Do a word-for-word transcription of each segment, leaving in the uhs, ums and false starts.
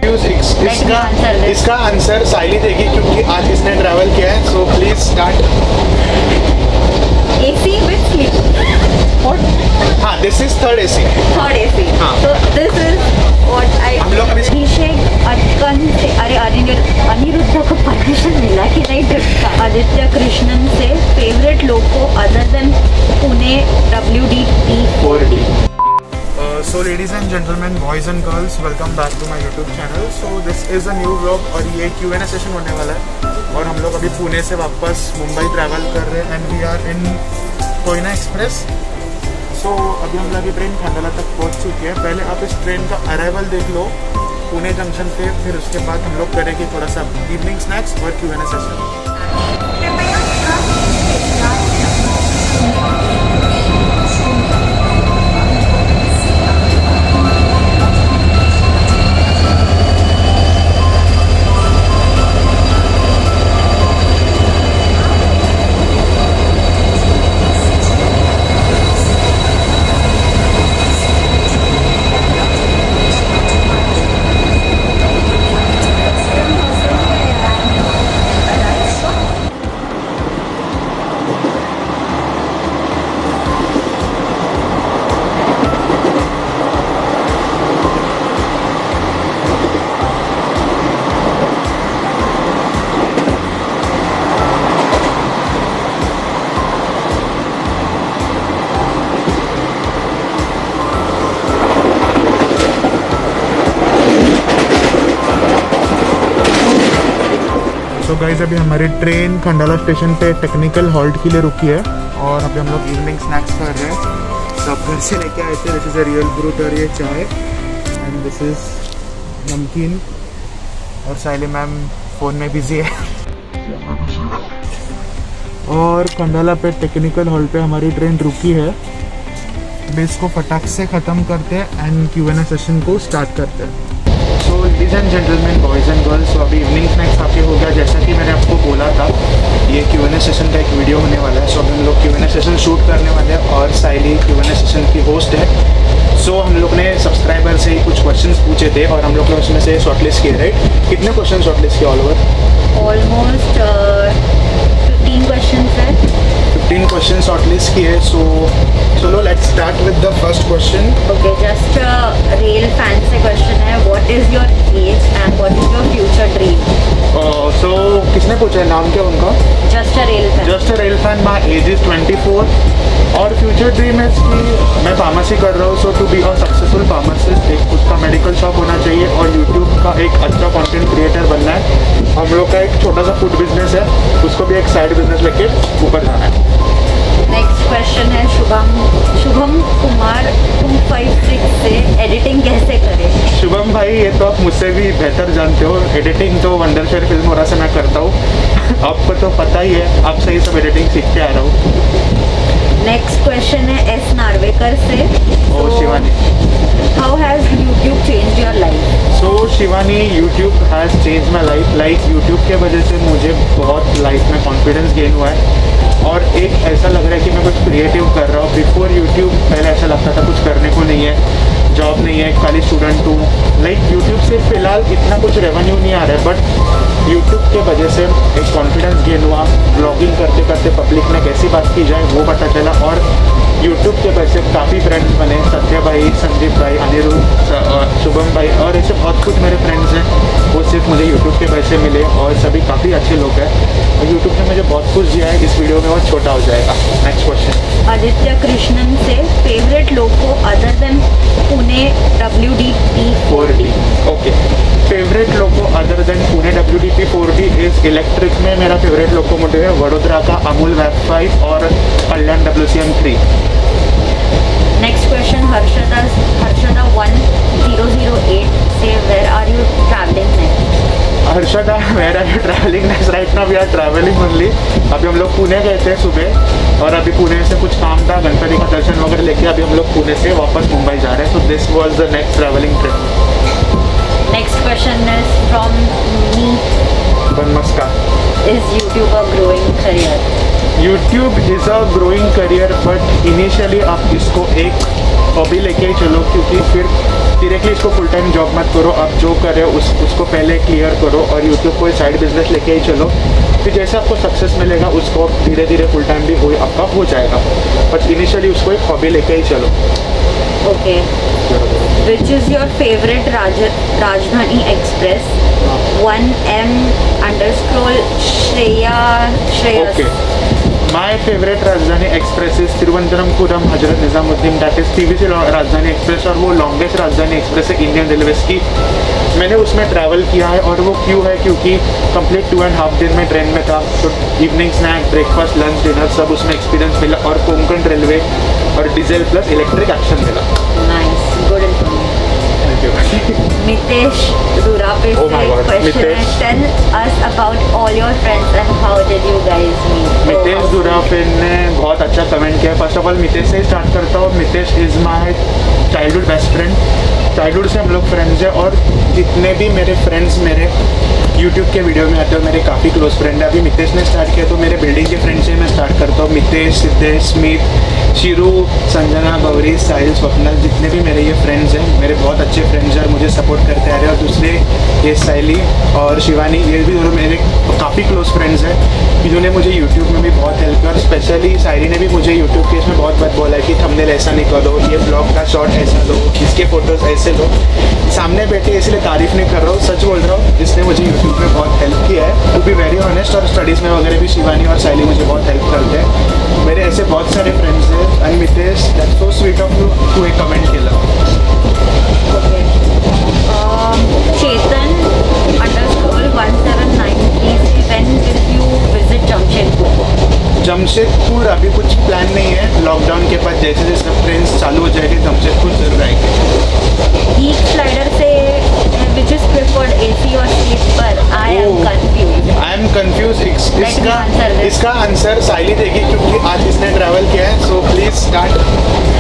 Confuse, इसका इसका answer Saili देगी क्योंकि आज इसने ट्रैवल किया है. So please start. AC with sleep. हाँ, this is third AC. Third AC. हाँ. So this is what I. हम लोग अभी अभिषेक अटकन से, अरे अनिरुद्ध को परमिशन मिला कि नहीं ट्रिप का. आदित्य कृष्णन से favourite loco other than Pune W D P four D. So ladies and gentleman, boys and girls, welcome back to my YouTube channel. So this is a new vlog और ये क्यू एन ए सेशन होने वाला है. और हम लोग अभी पुणे से वापस मुंबई ट्रैवल कर रहे हैं and we are in Koyna express. So so, अभी हम लोग ट्रेन खंडाला तक पहुंच चुकी है. पहले आप इस ट्रेन का अराइवल देख लो पुणे जंक्शन पे, फिर उसके बाद हम लोग करेंगे थोड़ा सा इवनिंग स्नैक्स और क्यू एन ए सेशन. तो गाइज अभी हमारी ट्रेन खंडाला स्टेशन पे टेक्निकल हॉल्ट के लिए रुकी है और अभी हम लोग इवनिंग स्नैक्स कर रहे हैं. सब घर से लेके आए थे. This is a real brute और ये चाय एंड दिस इज नमकीन. और साइली मैम फ़ोन में बिजी है. और खंडाला पे टेक्निकल हॉल्ट पे हमारी ट्रेन रुकी है. अभी इसको फटाक से ख़त्म करते हैं and Q N A session को स्टार्ट करते हैं. So ladies and gentleman, boys and girls, तो अभी इवनिंग स्नैक्स आपके हो गया. जैसा कि मैंने आपको बोला था, ये क्यू एन ए सेशन का एक वीडियो होने वाला है. सो अभी हम लोग Q N A session shoot करने वाले हैं और Saili Q N A session की होस्ट है. सो so, हम लोग ने सब्सक्राइबर से ही कुछ क्वेश्चंस पूछे थे और हम लोग ने उसमें से शॉर्टलिस्ट किए. राइट, कितने क्वेश्चन शॉर्टलिस्ट किए all over? Almost fifteen question है. फिफ्टीन क्वेश्चन शॉर्टलिस्ट किए. सो चलो let's start with the first question. Okay, just real fan से क्वेश्चन है, what is your age and what is your future dream? So किसने पूछा है, नाम क्या उनका? Just a real fan. Just a real fan. My age is twenty four और future dream है कि मैं फार्मेसी कर रहा हूँ. So to be a successful pharmacist, एक उसका मेडिकल शॉप होना चाहिए और यूट्यूब का एक अच्छा कंटेंट क्रिएटर बनना है. हम लोग का एक छोटा सा फूड बिजनेस है, उसको भी एक साइड बिजनेस लेके ऊपर जाना है. नेक्स्ट क्वेश्चन है Shubham Shubham Kumar two five six से, एडिटिंग कैसे करें? शुभम भाई, ये तो आप मुझसे भी बेहतर जानते हो. एडिटिंग तो वंडरशेयर फिल्मोरा से मैं करता हूँ. आपको तो पता ही है, आपसे ही सब एडिटिंग सीख के आ रहा हूँ. नेक्स्ट क्वेश्चन है एस नार्वेकर से. Oh Shivani, how has YouTube change your life? So Shivani, YouTube has change my life. Like YouTube के वजह से मुझे बहुत लाइफ में कॉन्फिडेंस गेन हुआ है और एक ऐसा लग रहा है कि मैं कुछ क्रिएटिव कर रहा हूँ. बिफोर यूट्यूब पहले ऐसा लगता था कुछ करने को नहीं है, जॉब नहीं है, खाली स्टूडेंट हूँ. लाइक यूट्यूब से फ़िलहाल इतना कुछ रेवेन्यू नहीं आ रहा है, बट यूट्यूब के वजह से एक कॉन्फिडेंस गेन हुआ. ब्लॉगिंग करते करते पब्लिक में कैसी बात की जाए वो पता चला और यूट्यूब के वजह से काफ़ी फ्रेंड्स बने. सत्य भाई, संदीप भाई, अनिरुद्ध, शुभम भाई और ऐसे बहुत कुछ मेरे फ्रेंड्स हैं, वो सिर्फ मुझे यूट्यूब के वजह से मिले और सभी काफ़ी अच्छे लोग हैं. और यूट्यूब ने मुझे बहुत कुछ दिया है. इस वीडियो में और छोटा हो जाएगा. नेक्स्ट क्वेश्चन, आदित्य कृष्णन से, favourite loco other than Pune W D P four D? Okay, favourite loco other than Pune W D P four D is electric में मेरा फेवरेट लोकोमोटिव है वडोदरा का अमूल वैब फाइव और Kalyan W C M three. Next question Harshada Harshada one zero zero eight से, where are you travelling next? Harshada, where are you travelling next? Right now we are travelling only. अभी हम लोग पुणे गए थे सुबह और अभी पुणे से कुछ काम था, गणपति का दर्शन वगैरह लेके अभी हम लोग पुणे से वापस मुंबई जा रहे हैं. So this was the next travelling trip. Next question is from me Bunmaska. Is YouTube a growing career? YouTube is a growing career but initially आप इसको एक हॉबी लेके ही चलो क्योंकि फिर डायरेक्टली इसको फुल टाइम जॉब मत करो, आप जो कर रहे हो उस उसको पहले क्लियर करो और यूट्यूब को साइड बिजनेस लेके ही चलो। फिर जैसे आपको सक्सेस मिलेगा उसको धीरे धीरे फुल टाइम भी हो आपका हो जाएगा, बट इनिशियली उसको एक हॉबी लेके ही चलो। Okay, which is your favourite Raj Rajdhani express? One M under scroll Shreya Shreyas. Okay, my favourite Rajdhani express is Thiruvananthapuram Hazrat Nizamuddin, that is TVC Rajdhani express, और वो लॉन्गेस्ट राजधानी एक्सप्रेस है इंडियन रेलवेज की। मैंने उसमें ट्रैवल किया है और वो क्यों है क्योंकि कंप्लीट टू एंड हाफ दिन में ट्रेन में था, तो evening snack, breakfast, lunch, dinner सब उसमें एक्सपीरियंस मिला, और कोंकण रेलवे और डीजल प्लस इलेक्ट्रिक एक्शन मिला। Nice, good information. Mitesh Durape Oh my God, question Mitesh. है, tell us about all your friends and how did you guys meet? Mitesh Durafe ने बहुत अच्छा कमेंट किया। फर्स्ट ऑफ ऑल मितेश से start करता हूँ। Mitesh is my childhood best friend, childhood से हम लोग फ्रेंड्स हैं, और जितने भी मेरे फ्रेंड्स मेरे यूट्यूब के वीडियो में आते हो मेरे काफ़ी क्लोज फ्रेंड है। अभी मितेश ने स्टार्ट किया तो मेरे बिल्डिंग के फ्रेंड से मैं स्टार्ट करता हूँ। मितेश, सिद्धेश, स्मित, शिरू, संजना, गौरी, साहिल, स्वप्नल, जितने भी मेरे ये फ्रेंड्स हैं मेरे बहुत अच्छे फ्रेंड्स हैं और मुझे सपोर्ट करते आ रहे हैं। और दूसरे ये साइली और शिवानी, ये भी दोनों मेरे काफ़ी क्लोज फ्रेंड्स हैं, जिन्होंने मुझे यूट्यूब में भी बहुत हेल्प किया। और स्पेशली साइली ने भी मुझे यूट्यूब के इसमें बहुत बात बोला है कि थंबनेल ऐसा निकालो, ये ब्लॉग का शॉट ऐसा लो, इसके फोटोज़ ऐसे लो। सामने बैठे इसलिए तारीफ नहीं कर रहा हूँ, सच बोल रहा हूँ, इसने मुझे यूट्यूब में बहुत हेल्प किया है, टू बी वेरी ऑनेस्ट। और स्टडीज़ में वगैरह भी शिवानी और साइली मुझे बहुत हेल्प करते हैं। मेरे ऐसे बहुत सारे फ्रेंड्स हैं। And Mitesh, that's so sweet of you to a comment केलं। Okay. Um, Chetan underscore one seven nine three, when will you visit Jamshedpur? Jamshedpur अभी कुछ प्लान नहीं है, लॉकडाउन के बाद जैसे जैसे ट्रेन चालू हो जाएगी जमशेदपुर जरूर आएंगे। Geek Slider से which is preferred A C or sleeper? I am Oh. confused. I am confuse. me इसका answer this. इसका आंसर साइली देगी क्योंकि आज इसने ट्रैवल किया है, so please start.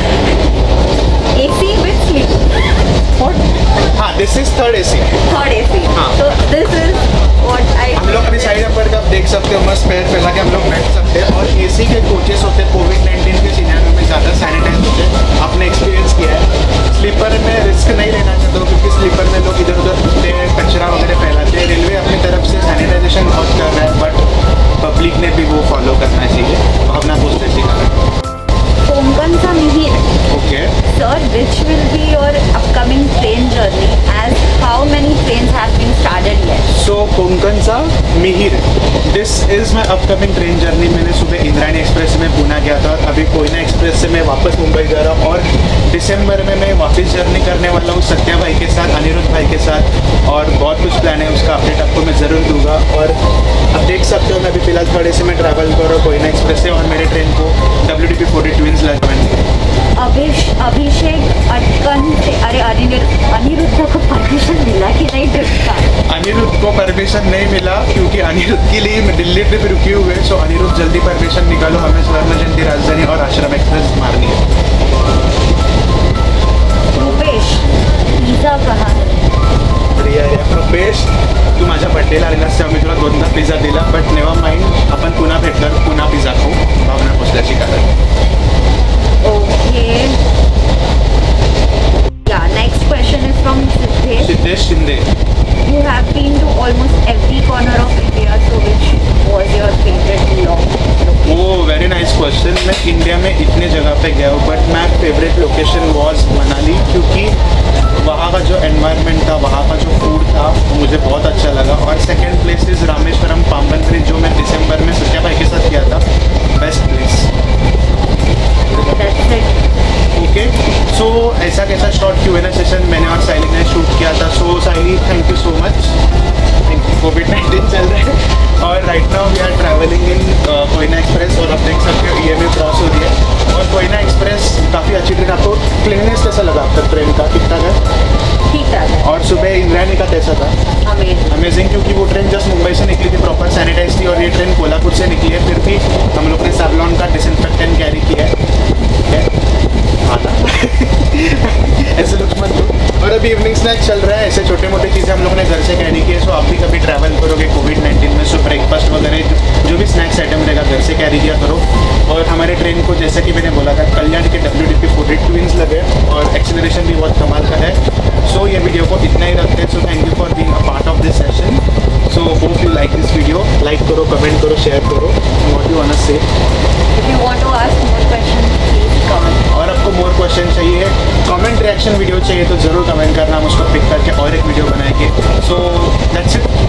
A C with sleep. हाँ, this is third A C. Third A C. हाँ। So this is what I. हम लोग अपनी साइड पर आप देख सकते हो, मस्त पैर फैला के हम लोग बैठ सकते हैं। और एसी के कोचेस होते हैं कोविड नाइन्टीन के सिनेरियो में ज़्यादा सैनिटाइज होते हैं, आपने एक्सपीरियंस किया है। स्लीपर में रिस्क नहीं लेना चाहता हूँ क्योंकि स्लीपर में लोग इधर उधर घूमते हैं, कचरा वगैरह फैलाते हैं। रेलवे अपनी तरफ से सैनिटाइजेशन बहुत कर रहा है, बट पब्लिक ने भी वो फॉलो करना चाहिए, तो अपना पूछते सीखा। Konkan sa Mihir. Okay, Sir, which will be your upcoming train journey? As how many trains have been started yet? So Konkan सा Mihir, this is my upcoming train journey. मैंने सुबह इंद्रायणी एक्सप्रेस में पूना गया था, और अभी कोयना एक्सप्रेस से मैं वापस मुंबई जा रहा हूँ, और दिसंबर में मैं वापस जर्नी करने वाला हूँ सत्या भाई के साथ, अनिरुद्ध भाई के साथ, और बहुत कुछ प्लान है, उसका अपडेट आपको मैं ज़रूर दूंगा। और आप देख सकते हो मैं अभी फिलहाल थोड़े से मैं ट्रैवल कर रहा हूँ कोयना एक्सप्रेस से, और मेरे ट्रेन को W D P forty twins लगवानी। अभिष अभिषेक अटकन से, अरे अनिरुद्ध अनिरुद्ध को परमिशन मिला कि नहीं ट्रिप का? अनिरुद्ध को परमिशन नहीं मिला क्योंकि अनिरुद्ध के लिए मैं दिल्ली ट्रिप रुकी हुए, सो अनिरुद्ध जल्दी परमिशन निकालो, हमें स्वर्ण जयंती राजधानी और आश्रम एक्सप्रेस मारनी है। रुपेश, पिझ्झा कहाँ है? रिया रिया रुपेश, तू माझ्या बड्डेला आलेलास तेव्हा मी तुला दोनदा पिझ्झा दिला, बट नेव्हर माइंड, आपण पुन्हा भेटणार, पुन्हा पिझ्झा खाऊ भावना पोचल्याची कारण। ओके, या next question is from Siddhesh. Siddhesh Shinde, You have been to almost every corner of India, so which was your favorite vlog? वो वेरी नाइस क्वेश्चन। मैं इंडिया में इतने जगह पे गया हूँ, but my favourite location was Manali, क्योंकि वहाँ का जो एनवायरनमेंट था, वहाँ का जो फूड था, वो मुझे बहुत अच्छा लगा। और second place is Rameswaram Pamban bridge, जो मैं दिसंबर में सत्या भाई के साथ किया था, best place. That's it. Okay, so ऐसा कैसा short Q N A session मैंने और साइली ने शूट किया था। So Saili, thank you so much. Covid nineteen चल रहा है और right now we are travelling in Koyna express, और आप देख सकते हो ई एम ए क्रॉस हो रही है। और कोयना एक्सप्रेस काफ़ी अच्छी ट्रेन। आपको क्लीननेस कैसा लगा आपका ट्रेन का? ठीक ठाक है? ठीक ठाक है। और सुबह इंद्रायणी का कैसा था? अमेजिंग। अमेजिंग, क्योंकि वो ट्रेन जस्ट मुंबई से निकली थी, प्रॉपर सैनिटाइज थी, और ये ट्रेन कोल्हापुर से निकली है। फिर भी हम लोग ने सैवलॉन का डिसइंफेक्टेंट कैरी किया है, खाना ऐसे लुक मत दो। और अभी इवनिंग स्नैक चल रहा है, ऐसे छोटे मोटे चीज़ें हम लोग ने घर से कैरी की है। सो आप भी कभी ट्रैवल करोगे कोविड नाइन्टीन में, सो ब्रेकफास्ट वगैरह जो भी स्नैक्स आइटम रहेगा घर से कैरी किया करो। और हमारे ट्रेन को, जैसे कि मैंने बोला था, कल्याण के W D P forty twins लगे, और एक्सीलरेशन भी बहुत कमाल का है। वीडियो को इतना ही रखते हैं. So thank you for being a part of this session. So hope you like this video. Like करो, कमेंट करो, शेयर करो. What you want to say. If you want to ask more questions, please comment. और आपको more question चाहिए, comment reaction video चाहिए तो ज़रूर comment करना, हम उसको पिक करके और एक वीडियो बनाएंगे. So that's it.